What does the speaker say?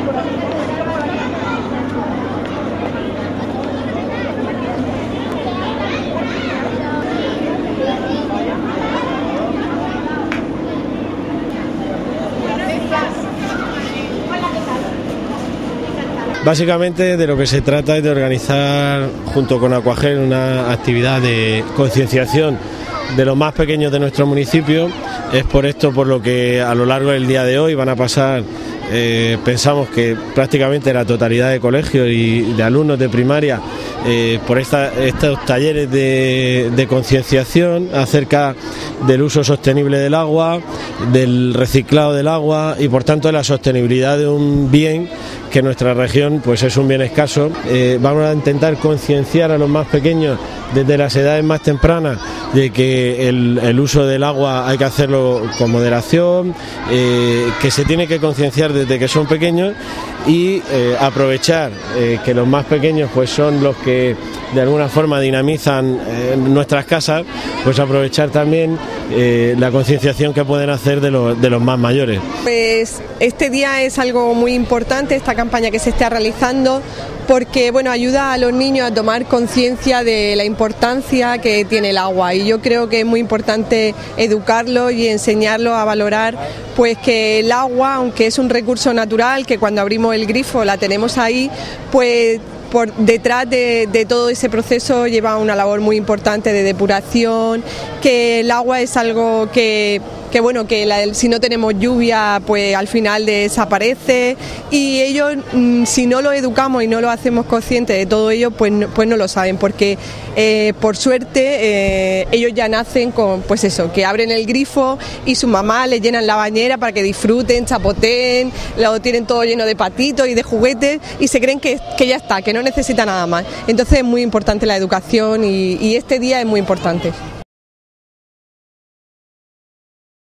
Básicamente de lo que se trata es de organizar junto con Aquagel una actividad de concienciación de los más pequeños de nuestro municipio. Es por esto por lo que a lo largo del día de hoy van a pasar, pensamos que prácticamente la totalidad de colegios y de alumnos de primaria por estos talleres de concienciación acerca del uso sostenible del agua, del reciclado del agua y por tanto de la sostenibilidad de un bien que en nuestra región pues es un bien escaso. Vamos a intentar concienciar a los más pequeños desde las edades más tempranas de que el uso del agua hay que hacerlo con moderación, que se tiene que concienciar desde que son pequeños y aprovechar que los más pequeños pues son los que de alguna forma dinamizan nuestras casas, pues aprovechar también la concienciación que pueden hacer de los más mayores. Pues este día es algo muy importante, esta campaña que se está realizando, porque bueno, ayuda a los niños a tomar conciencia de la importancia que tiene el agua, y yo creo que es muy importante educarlos y enseñarlos a valorar pues que el agua, aunque es un recurso natural, que cuando abrimos el grifo la tenemos ahí, pues por detrás de todo ese proceso lleva una labor muy importante de depuración, que el agua es algo que si no tenemos lluvia pues al final desaparece, y ellos si no lo educamos y no lo hacemos conscientes de todo ello pues no lo saben, porque por suerte ellos ya nacen con pues eso, que abren el grifo y su mamá les llenan la bañera para que disfruten, chapoteen, lo tienen todo lleno de patitos y de juguetes y se creen que ya está, que no necesita nada más. Entonces es muy importante la educación y este día es muy importante.